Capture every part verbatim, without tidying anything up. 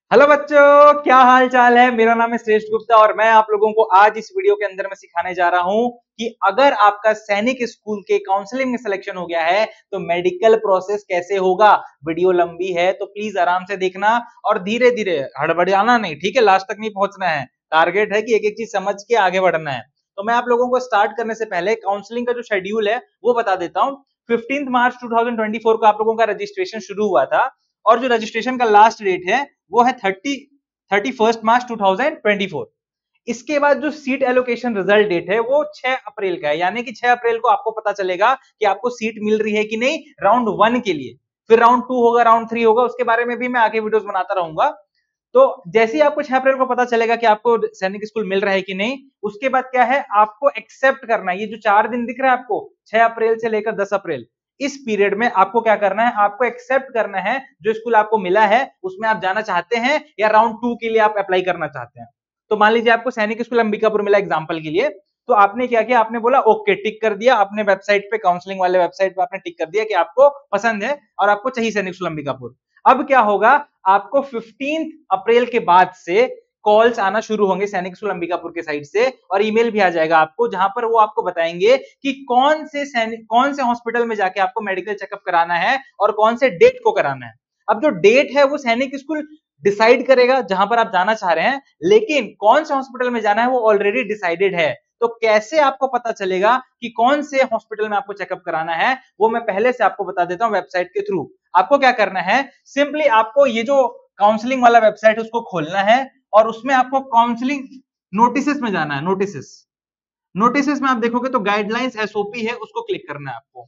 Hello बच्चों, क्या हाल चाल है। मेरा नाम है श्रेष्ठ गुप्ता और मैं आप लोगों को आज इस वीडियो के अंदर में सिखाने जा रहा हूं कि अगर आपका सैनिक स्कूल के काउंसलिंग में सिलेक्शन हो गया है तो मेडिकल प्रोसेस कैसे होगा। वीडियो लंबी है तो प्लीज आराम से देखना और धीरे धीरे, हड़बड़ाना नहीं, ठीक है। लास्ट तक नहीं पहुंचना है। टारगेट है कि एक एक चीज समझ के आगे बढ़ना है। तो मैं आप लोगों को स्टार्ट करने से पहले काउंसलिंग का जो शेड्यूल है वो बता देता हूँ। Fifteenth March two thousand twenty four को आप लोगों का रजिस्ट्रेशन शुरू हुआ था और जो रजिस्ट्रेशन का लास्ट डेट है वो है thirty thirty first March two thousand twenty four. इसके बाद जो सीट एलोकेशन रिजल्ट डेट है वो छह अप्रैल का है, यानी कि छह अप्रैल को आपको पता चलेगा कि आपको सीट मिल रही है कि नहीं राउंड वन के लिए। फिर राउंड टू होगा, राउंड थ्री होगा, उसके बारे में भी मैं आगे वीडियोस बनाता रहूंगा। तो जैसे ही आपको छह अप्रैल को पता चलेगा कि आपको सैनिक स्कूल मिल रहा है कि नहीं, उसके बाद क्या है, आपको एक्सेप्ट करना है। ये जो चार दिन दिख रहा है आपको, छह अप्रैल से लेकर दस अप्रैल, इस पीरियड में आपको क्या करना है, आपको एक्सेप्ट करना है जो स्कूल आपको मिला है उसमें आप जाना चाहते हैं या राउंड टू के लिए आप अप्लाई करना चाहते हैं। तो मान लीजिए आपको सैनिक स्कूल अंबिकापुर मिला एग्जाम्पल के लिए, तो आपने क्या किया, आपने बोला ओके, टिक कर दिया अपने वेबसाइट पे, काउंसलिंग वाले वेबसाइट पे आपने टिक कर दिया कि आपको पसंद है और आपको चाहिए सैनिक स्कूल अंबिकापुर। अब क्या होगा, आपको फिफ्टींथ अप्रैल के बाद से कॉल्स आना शुरू होंगे सैनिक स्कूल अंबिकापुर के साइड से और ईमेल भी आ जाएगा आपको, जहां पर वो आपको बताएंगे कि कौन से सैनिक कौन से हॉस्पिटल में जाके आपको मेडिकल चेकअप कराना है और कौन से डेट को कराना है। अब जो डेट है वो सैनिक स्कूल डिसाइड करेगा जहां पर आप जाना चाह रहे हैं, लेकिन कौन से हॉस्पिटल में जाना है वो ऑलरेडी डिसाइडेड है। तो कैसे आपको पता चलेगा कि कौन से हॉस्पिटल में आपको चेकअप कराना है, वो मैं पहले से आपको बता देता हूं वेबसाइट के थ्रू। आपको क्या करना है, सिंपली आपको ये जो काउंसलिंग वाला वेबसाइट है उसको खोलना है और उसमें आपको काउंसलिंग नोटिसेस में जाना है। नोटिसेस नोटिसेस में आप देखोगे तो गाइडलाइंस एसओपी है, उसको क्लिक करना है आपको।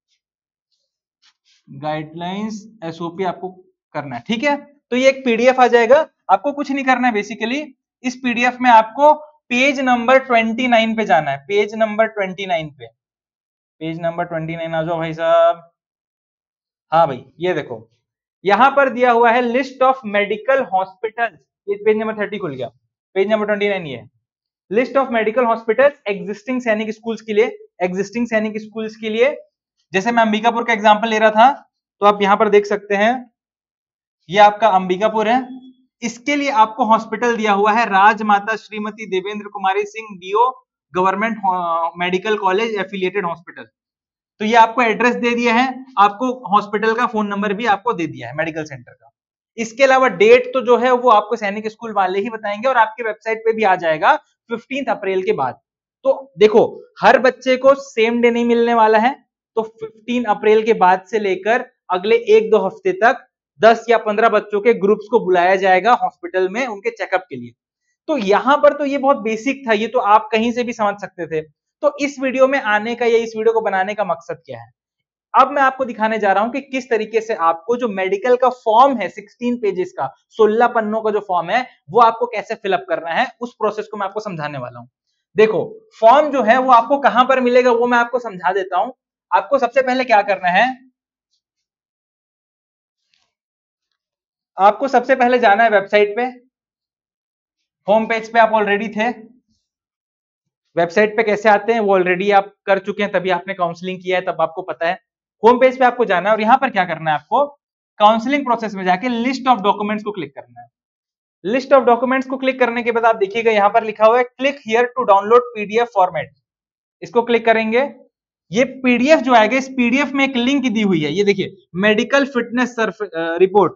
गाइडलाइंस एसओपी आपको करना है, ठीक है। तो ये एक पीडीएफ आ जाएगा, आपको कुछ नहीं करना है बेसिकली। इस पीडीएफ में आपको पेज नंबर ट्वेंटी नाइन पे जाना है। पेज नंबर ट्वेंटी नाइन पे, पेज नंबर ट्वेंटी नाइन आ जाओ भाई साहब। हाँ भाई, ये देखो यहां पर दिया हुआ है लिस्ट ऑफ मेडिकल हॉस्पिटल। ये पेज नंबर थर्टी खुल गया, पेज नंबर ट्वेंटी नाइन ये list of medical hospitals existing सैनिक स्कूल्स के लिए। एग्जिस्टिंग सैनिक स्कूल्स के लिए जैसे मैं अंबिकापुर का एग्जांपल ले रहा था, तो आप यहां पर देख सकते हैं ये आपका अंबिकापुर है। इसके लिए आपको हॉस्पिटल दिया हुआ है Rajmata Shrimati Devendra Kumari Singh Deo government medical college affiliated hospital. तो ये आपको एड्रेस दे दिया है, आपको हॉस्पिटल का फोन नंबर भी आपको दे दिया है मेडिकल सेंटर का। इसके अलावा डेट तो जो है वो आपको सैनिक स्कूल वाले ही बताएंगे और आपके वेबसाइट पे भी आ जाएगा फिफ्टींथ अप्रैल के बाद। तो देखो, हर बच्चे को सेम डे नहीं मिलने वाला है, तो फिफ्टीन अप्रैल के बाद से लेकर अगले एक दो हफ्ते तक दस या पंद्रह बच्चों के ग्रुप्स को बुलाया जाएगा हॉस्पिटल में उनके चेकअप के लिए। तो यहां पर तो ये बहुत बेसिक था, ये तो आप कहीं से भी समझ सकते थे। तो इस वीडियो में आने का या इस वीडियो को बनाने का मकसद क्या है, अब मैं आपको दिखाने जा रहा हूं कि किस तरीके से आपको जो मेडिकल का फॉर्म है सिक्सटीन पेजेस का, सोलह पन्नों का जो फॉर्म है, वो आपको कैसे फिलअप करना है, उस प्रोसेस को मैं आपको समझाने वाला हूं। देखो, फॉर्म जो है वो आपको कहां पर मिलेगा वो मैं आपको समझा देता हूं। आपको सबसे पहले क्या करना है, आपको सबसे पहले जाना है वेबसाइट पे। होम पेज पे आप ऑलरेडी थे, वेबसाइट पे कैसे आते हैं वो ऑलरेडी आप कर चुके हैं, तभी आपने काउंसलिंग किया है, तब आपको पता है। होम पेज पे आपको जाना है और यहां पर क्या करना है, आपको काउंसलिंग प्रोसेस में जाके लिस्ट ऑफ डॉक्यूमेंट्स को क्लिक करना है। लिस्ट ऑफ डॉक्यूमेंट्स को क्लिक करने के बाद आप देखिएगा यहां पर लिखा हुआ है click here to download PDF format. इसको क्लिक करेंगे, ये पीडीएफ जो आएगा, इस पीडीएफ में एक लिंक दी हुई है, ये देखिए, medical fitness report,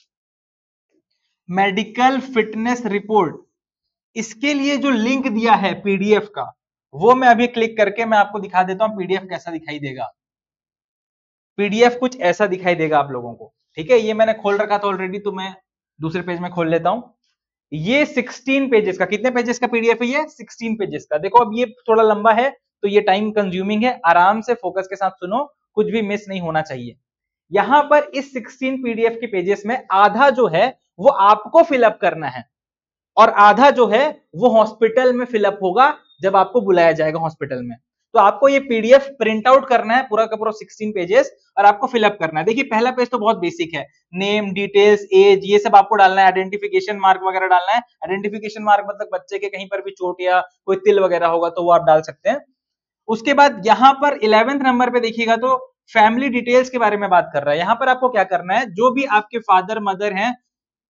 medical fitness report. इसके लिए जो लिंक दिया है पीडीएफ का, वो मैं अभी क्लिक करके मैं आपको दिखा देता हूं पीडीएफ कैसा दिखाई देगा। पीडीएफ कुछ ऐसा दिखाई देगा आप लोगों को, ठीक है। ये मैंने खोल रखा था ऑलरेडी, तो मैं दूसरे पेज में खोल लेता हूं। ये सिक्सटीन पेजेस का, कितने पेजेस का पीडीएफ है ये, सिक्सटीन पेजेस का। देखो अब ये थोड़ा लंबा है तो ये टाइम कंज्यूमिंग है, आराम से फोकस के साथ सुनो, कुछ भी मिस नहीं होना चाहिए। यहां पर इस सिक्सटीन पीडीएफ के पेजेस में आधा जो है वो आपको फिलअप करना है और आधा जो है वो हॉस्पिटल में फिलअप होगा जब आपको बुलाया जाएगा हॉस्पिटल में। तो आपको ये पीडीएफ प्रिंट आउट करना है पूरा का पूरा सिक्सटीन पेजेस और आपको फिलअप करना है। देखिए पहला पेज तो बहुत बेसिक है, नेम, डिटेल्स, एज, ये सब आपको डालना है, आइडेंटिफिकेशन मार्क वगैरह डालना है। आइडेंटिफिकेशन मार्क मतलब बच्चे के कहीं पर भी चोट या कोई तिल वगैरह होगा तो वो आप डाल सकते हैं। उसके बाद यहां पर इलेवेंथ नंबर पे देखिएगा तो फैमिली डिटेल्स के बारे में बात कर रहा है। यहां पर आपको क्या करना है, जो भी आपके फादर मदर हैं,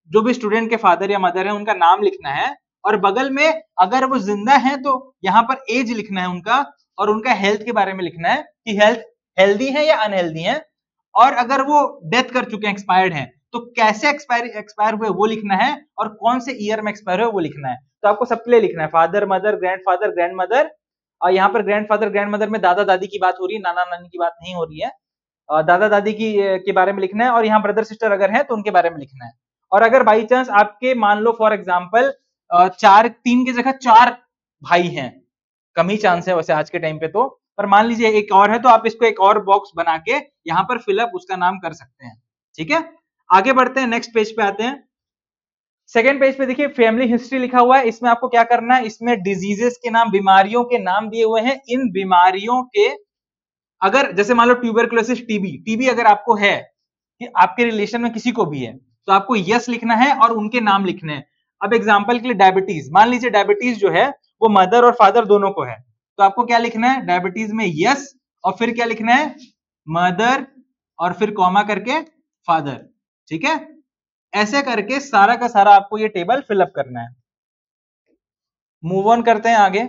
जो भी स्टूडेंट के फादर या मदर है उनका नाम लिखना है, और बगल में अगर वो जिंदा है तो यहाँ पर एज लिखना है उनका, और उनका हेल्थ के बारे में लिखना है कि हेल्थ हेल्दी है या अनहेल्दी है, और अगर वो डेथ कर चुके हैं, एक्सपायर्ड हैं, तो कैसे एक्सपायर एक्सपायर हुए वो लिखना है, और कौन से ईयर में एक्सपायर हुए वो लिखना है। तो आपको सबके लिए लिखना है, फादर, मदर, ग्रैंडफादर, ग्रैंडमदर, और यहाँ पर ग्रैंडफादर ग्रैंडमदर में दादा दादी की बात हो रही है, नाना नानी की बात नहीं हो रही है। दादा दादी की के बारे में लिखना है, और यहाँ ब्रदर सिस्टर अगर है तो उनके बारे में लिखना है। और अगर बाई चांस आपके मान लो फॉर एग्जाम्पल चार तीन की जगह चार भाई हैं, कम ही चांस है वैसे आज के टाइम पे तो, पर मान लीजिए एक और है, तो आप इसको एक और बॉक्स बना के यहाँ पर फिलअप उसका नाम कर सकते हैं। ठीक है, आगे बढ़ते हैं, नेक्स्ट पेज पे आते हैं। सेकेंड पेज पे देखिए फैमिली हिस्ट्री लिखा हुआ है। इसमें आपको क्या करना है, इसमें डिजीजेस के नाम, बीमारियों के नाम दिए हुए हैं। इन बीमारियों के अगर जैसे मान लो ट्यूबरकुलोसिस, टीबी, टीबी अगर आपको है कि आपके रिलेशन में किसी को भी है तो आपको यस लिखना है और उनके नाम लिखने हैं। अब एग्जांपल के लिए डायबिटीज, मान लीजिए डायबिटीज जो है वो मदर और फादर दोनों को है, तो आपको क्या लिखना है, डायबिटीज में यस, और फिर क्या लिखना है, मदर, और फिर कॉमा करके फादर। ठीक है, ऐसे करके सारा का सारा आपको ये टेबल फिलअप करना है। मूव ऑन करते हैं आगे।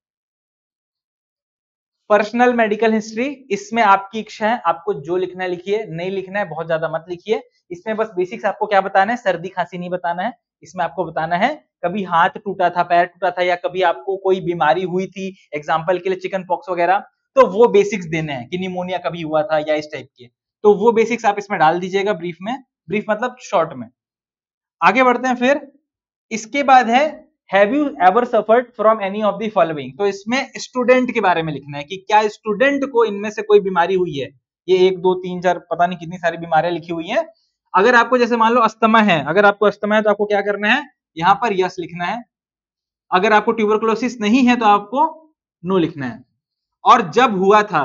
पर्सनल मेडिकल हिस्ट्री, इसमें आपकी इच्छा है, आपको जो लिखना है लिखिए, नहीं लिखना है बहुत ज्यादा मत लिखिए। इसमें बस बेसिक्स आपको क्या बताना है, सर्दी खांसी नहीं बताना है। इसमें आपको बताना है कभी हाथ टूटा था, पैर टूटा था, या कभी आपको कोई बीमारी हुई थी, एग्जाम्पल के लिए चिकन पॉक्स वगैरह, तो वो बेसिक्स देने हैं कि निमोनिया कभी हुआ था या इस टाइप के, तो वो बेसिक्स आप इसमें डाल दीजिएगा ब्रीफ में, ब्रीफ मतलब शॉर्ट में। आगे बढ़ते हैं फिर, इसके बाद है have you ever suffered from any of the following. तो इसमें स्टूडेंट के बारे में लिखना है कि क्या स्टूडेंट को इनमें से कोई बीमारी हुई है। ये एक दो तीन चार पता नहीं कितनी सारी बीमारियां लिखी हुई हैं। अगर आपको जैसे मान लो अस्थमा है, अगर आपको अस्थमा है तो आपको क्या करना है, यहाँ पर यस लिखना है। अगर आपको ट्यूबरकुलोसिस नहीं है तो आपको नो लिखना है। और जब हुआ था,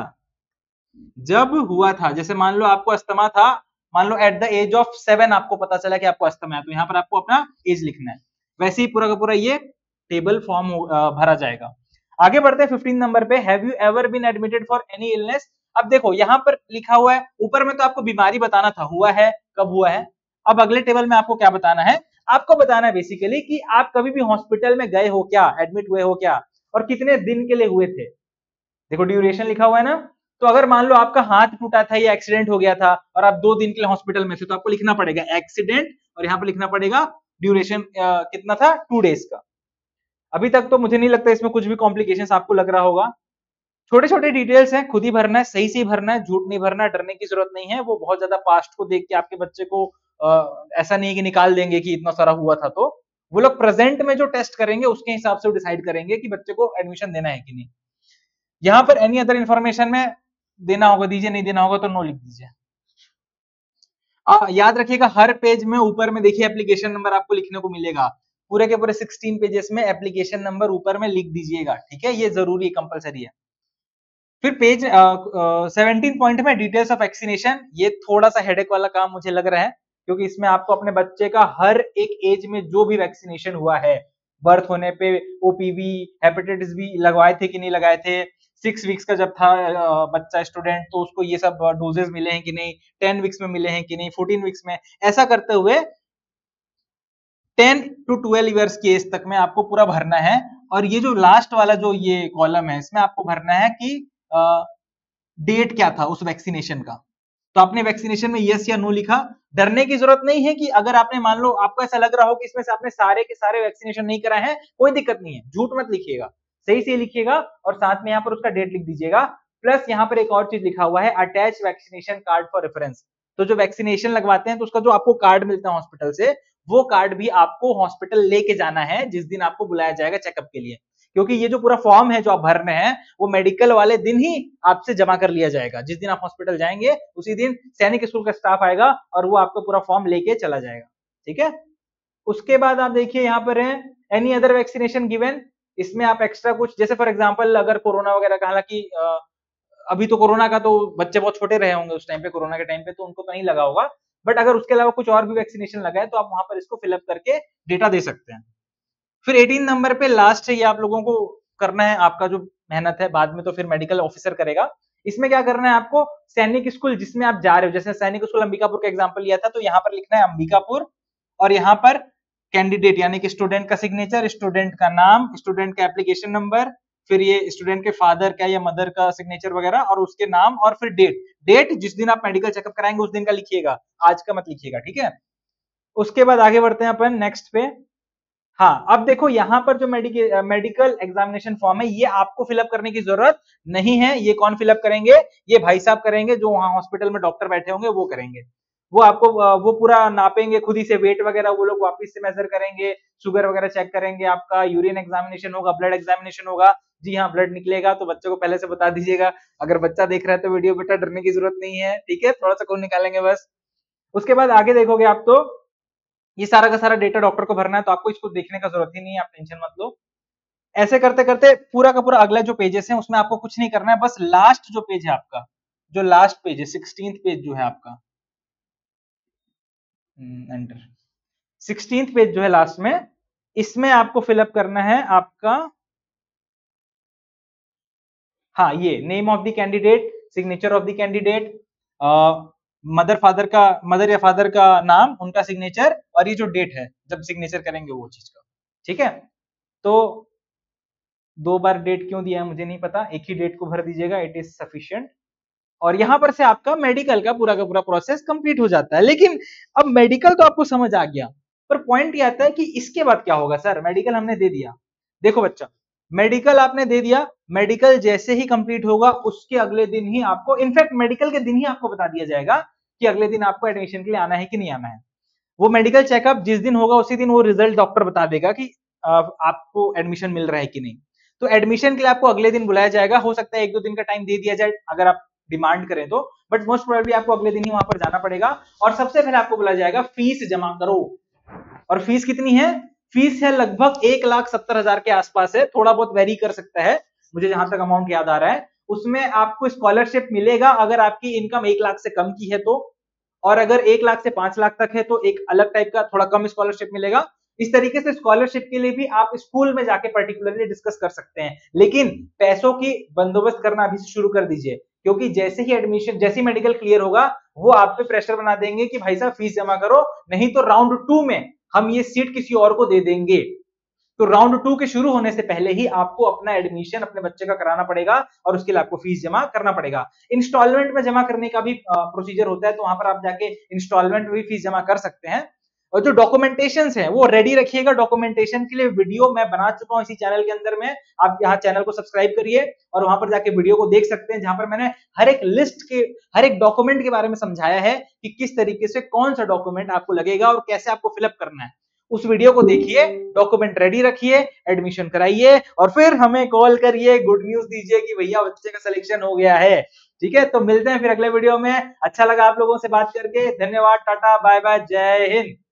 जब हुआ था जैसे मान लो आपको अस्थमा था, मान लो at the age of seven आपको पता चला कि आपको अस्थमा है, तो यहाँ पर आपको अपना एज लिखना है। वैसे ही पूरा का पूरा ये टेबल फॉर्म भरा जाएगा। आगे बढ़ते हैं फिफ्टीन नंबर पे, have you ever been admitted for any illness. अब देखो यहाँ पर लिखा हुआ है, ऊपर में तो आपको बीमारी बताना था, हुआ है, कब हुआ है। अब अगले टेबल में आपको क्या बताना है, आपको बताना है बेसिकली कि आप कभी भी हॉस्पिटल में गए हो क्या, एडमिट हुए हो क्या, और कितने दिन के लिए हुए थे। देखो ड्यूरेशन लिखा हुआ है ना, तो अगर मान लो आपका हाथ टूटा था या एक्सीडेंट हो गया था और आप दो दिन के लिए हॉस्पिटल में थे, तो आपको लिखना पड़ेगा एक्सीडेंट, और यहाँ पर लिखना पड़ेगा ड्यूरेशन कितना था, टू डेज का। अभी तक तो मुझे नहीं लगता इसमें कुछ भी कॉम्प्लिकेशंस आपको लग रहा होगा। छोटे छोटे डिटेल्स हैं, खुद ही भरना है, सही से ही भरना है, झूठ नहीं भरना है, डरने की जरूरत नहीं है। वो बहुत ज्यादा पास्ट को देख के आपके बच्चे को आ, ऐसा नहीं है कि निकाल देंगे कि इतना सारा हुआ था, तो वो लोग प्रेजेंट में जो टेस्ट करेंगे उसके हिसाब से डिसाइड करेंगे कि बच्चे को एडमिशन देना है कि नहीं। यहाँ पर एनी अदर इंफॉर्मेशन में देना होगा दीजिए, नहीं देना होगा तो नो लिख दीजिए। आ, याद रखिएगा हर पेज में ऊपर में देखिए एप्लीकेशन नंबर आपको लिखने को मिलेगा, पूरे के पूरे सिक्सटीन पेजेस में एप्लीकेशन नंबर ऊपर में लिख दीजिएगा। ठीक है, ये जरूरी है, कंपलसरी है। फिर पेज सेवनटीन पॉइंट में डिटेल्स ऑफ वैक्सीनेशन, ये थोड़ा सा हेडेक वाला काम मुझे लग रहा है, क्योंकि इसमें आपको अपने बच्चे का हर एक एज में जो भी वैक्सीनेशन हुआ है, बर्थ होने पे ओपीवी, हेपेटाइटिस बी लगवाए थे कि नहीं लगाए थे, सिक्स वीक्स का जब था बच्चा स्टूडेंट तो उसको ये सब डोजेस मिले हैं कि नहीं, टेन वीक्स में मिले हैं कि नहीं, फोर्टीन वीक्स में, ऐसा करते हुए टेन टू ट्वेल्व ईयर्स की एज तक में आपको पूरा भरना है। और ये जो लास्ट वाला जो ये कॉलम है, इसमें आपको भरना है कि डेट क्या था उस वैक्सीनेशन का। तो आपने वैक्सीनेशन में यस या नो लिखा। डरने की जरूरत नहीं है कि अगर आपने मान लो आपको ऐसा लग रहा हो कि इसमें से आपने सारे के सारे वैक्सीनेशन नहीं कराए हैं, कोई दिक्कत नहीं है, झूठ मत लिखिएगा, सही से लिखिएगा, और साथ में यहाँ पर उसका डेट लिख दीजिएगा। प्लस यहाँ पर एक और चीज लिखा हुआ है, attach vaccination card for reference. तो जो वैक्सीनेशन लगवाते हैं तो उसका जो आपको कार्ड मिलता है हॉस्पिटल से, वो कार्ड भी आपको हॉस्पिटल लेके जाना है जिस दिन आपको बुलाया जाएगा चेकअप के लिए, क्योंकि ये जो पूरा फॉर्म है जो आप भर रहे हैं वो मेडिकल वाले दिन ही आपसे जमा कर लिया जाएगा। जिस दिन आप हॉस्पिटल जाएंगे उसी दिन सैनिक स्कूल का स्टाफ आएगा और वो आपको पूरा फॉर्म लेके चला जाएगा। ठीक है, उसके बाद आप देखिए यहाँ पर है एनी अदर वैक्सीनेशन गिवन। इसमें आप एक्स्ट्रा कुछ, जैसे फॉर एग्जाम्पल अगर कोरोना वगैरह का, हालांकि अभी तो कोरोना का तो बच्चे बहुत छोटे रहे होंगे उस टाइम पे, कोरोना के टाइम पे तो उनको तो नहीं लगा होगा, बट अगर उसके अलावा कुछ और भी वैक्सीनेशन लगा है तो आप वहां पर इसको फिलअप करके डेटा दे सकते हैं। फिर एटीन नंबर पे लास्ट है, ये आप लोगों को करना है, आपका जो मेहनत है बाद में तो फिर मेडिकल ऑफिसर करेगा। इसमें क्या करना है आपको, सैनिक स्कूल जिसमें आप जा रहे हो, जैसे सैनिक स्कूल अंबिकापुर का एग्जांपल लिया था, तो यहाँ पर लिखना है अंबिकापुर, और यहाँ पर कैंडिडेट यानी कि स्टूडेंट का सिग्नेचर, स्टूडेंट का नाम, स्टूडेंट का एप्लीकेशन नंबर, फिर ये स्टूडेंट के फादर का या मदर का सिग्नेचर वगैरह और उसके नाम, और फिर डेट डेट जिस दिन आप मेडिकल चेकअप कराएंगे उस दिन का लिखिएगा, आज का मत लिखिएगा, ठीक है। उसके बाद आगे बढ़ते हैं अपन नेक्स्ट पे। हाँ, अब देखो यहाँ पर जो मेडिकल मेडिकल एग्जामिनेशन फॉर्म है ये आपको फिलअप करने की जरूरत नहीं है। ये कौन फिलअप करेंगे? ये भाई साहब करेंगे, जो वहां हॉस्पिटल में डॉक्टर बैठे होंगे वो करेंगे। वो आपको वो पूरा नापेंगे खुद ही से, वेट वगैरह वो लोग वापस से मेजर करेंगे, शुगर वगैरह चेक करेंगे, आपका यूरिन एग्जामिनेशन होगा, ब्लड एग्जामिनेशन होगा। जी हाँ, ब्लड निकलेगा तो बच्चे को पहले से बता दीजिएगा। अगर बच्चा देख रहा है तो वीडियो, बेटा डरने की जरूरत नहीं है, ठीक है, थोड़ा सा खून निकालेंगे बस। उसके बाद आगे देखोगे आप तो ये सारा का सारा डेटा डॉक्टर को भरना है, तो आपको इसको देखने का जरूरत ही नहीं है, आप टेंशन मत लो। ऐसे करते करते पूरा का पूरा अगला जो पेजेस है उसमें आपको कुछ नहीं करना है, बस लास्ट जो पेज है आपका, जो लास्ट पेज है सिक्सटीन्थ पेज जो है आपका, एंटर, सिक्सटीन्थ पेज जो है लास्ट में, इसमें आपको फिलअप करना है आपका, हाँ, ये name of the candidate, signature of the candidate, mother father का, मदर या फादर का नाम, उनका सिग्नेचर, और ये जो डेट है जब सिग्नेचर करेंगे वो चीज का, ठीक है। तो दो बार डेट क्यों दिया है मुझे नहीं पता, एक ही डेट को भर दीजिएगा, इट इज सफिशिएंट। और यहां पर से आपका मेडिकल का पूरा का पूरा प्रोसेस कंप्लीट हो जाता है। लेकिन अब मेडिकल तो आपको समझ आ गया, पर पॉइंट ये आता है कि इसके बाद क्या होगा। सर मेडिकल हमने दे दिया, देखो बच्चा, मेडिकल आपने दे दिया, मेडिकल जैसे ही कंप्लीट होगा उसके अगले दिन ही आपको, इनफैक्ट मेडिकल के दिन ही आपको बता दिया जाएगा कि अगले दिन आपको एडमिशन के लिए आना है कि नहीं आना है। वो मेडिकल चेकअप जिस दिन होगा उसी दिन वो रिजल्ट डॉक्टर बता देगा कि आपको एडमिशन मिल रहा है कि नहीं। तो एडमिशन के लिए आपको अगले दिन बुलाया जाएगा, हो सकता है एक दो दिन का टाइम दे दिया जाए अगर आप डिमांड करें तो, बट मोस्ट प्रोबेबली आपको अगले दिन ही वहां पर जाना पड़ेगा। और सबसे पहले आपको बुलाया जाएगा, फीस जमा करो। और फीस कितनी है? फीस है लगभग एक लाख सत्तर हजार के आसपास है, थोड़ा बहुत वेरी कर सकता है, मुझे जहां तक अमाउंट याद आ रहा है। उसमें आपको स्कॉलरशिप मिलेगा अगर आपकी इनकम एक लाख से कम की है तो, और अगर एक लाख से पांच लाख तक है तो एक अलग टाइप का थोड़ा कम स्कॉलरशिप मिलेगा। इस तरीके से स्कॉलरशिप के लिए भी आप स्कूल में जाके पर्टिकुलरली डिस्कस कर सकते हैं। लेकिन पैसों की बंदोबस्त करना अभी से शुरू कर दीजिए, क्योंकि जैसे ही एडमिशन, जैसे ही मेडिकल क्लियर होगा वो आप पे प्रेशर बना देंगे कि भाई साहब फीस जमा करो, नहीं तो राउंड टू में हम ये सीट किसी और को दे देंगे। तो राउंड टू के शुरू होने से पहले ही आपको अपना एडमिशन अपने बच्चे का कराना पड़ेगा और उसके लिए आपको फीस जमा करना पड़ेगा। इंस्टॉलमेंट में जमा करने का भी प्रोसीजर होता है, तो वहां पर आप जाके इंस्टॉलमेंट में भी फीस जमा कर सकते हैं। और जो डॉक्यूमेंटेशन है वो रेडी रखिएगा। डॉक्यूमेंटेशन के लिए वीडियो मैं बना चुका हूं इसी चैनल के अंदर में, आप यहाँ चैनल को सब्सक्राइब करिए और वहां पर जाके वीडियो को देख सकते हैं, जहां पर मैंने हर एक लिस्ट के, हर एक डॉक्यूमेंट के बारे में समझाया है कि किस तरीके से कौन सा डॉक्यूमेंट आपको लगेगा और कैसे आपको फिलअप करना है। उस वीडियो को देखिए, डॉक्यूमेंट रेडी रखिए, एडमिशन कराइए और फिर हमें कॉल करिए, गुड न्यूज दीजिए कि भैया बच्चे का सिलेक्शन हो गया है। ठीक है, तो मिलते हैं फिर अगले वीडियो में। अच्छा लगा आप लोगों से बात करके, धन्यवाद, टाटा बाय बाय, जय हिंद।